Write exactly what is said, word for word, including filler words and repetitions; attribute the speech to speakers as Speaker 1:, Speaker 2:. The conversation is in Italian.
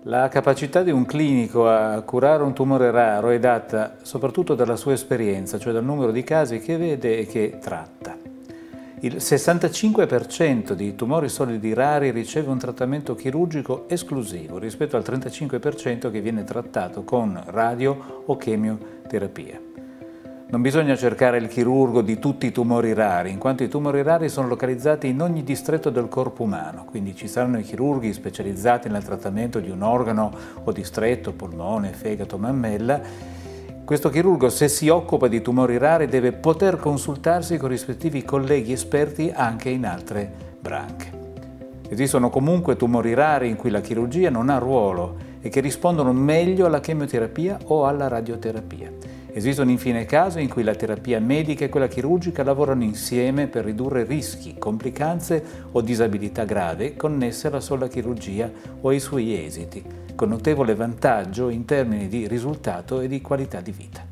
Speaker 1: La capacità di un clinico a curare un tumore raro è data soprattutto dalla sua esperienza, cioè dal numero di casi che vede e che tratta. Il sessantacinque per cento di tumori solidi rari riceve un trattamento chirurgico esclusivo rispetto al trentacinque per cento che viene trattato con radio o chemioterapia. Non bisogna cercare il chirurgo di tutti i tumori rari, in quanto i tumori rari sono localizzati in ogni distretto del corpo umano, quindi ci saranno i chirurghi specializzati nel trattamento di un organo o distretto, polmone, fegato, mammella. Questo chirurgo, se si occupa di tumori rari, deve poter consultarsi con i rispettivi colleghi esperti anche in altre branche. Esistono comunque tumori rari in cui la chirurgia non ha ruolo e che rispondono meglio alla chemioterapia o alla radioterapia. Esistono infine casi in cui la terapia medica e quella chirurgica lavorano insieme per ridurre rischi, complicanze o disabilità grave connesse alla sola chirurgia o ai suoi esiti, con notevole vantaggio in termini di risultato e di qualità di vita.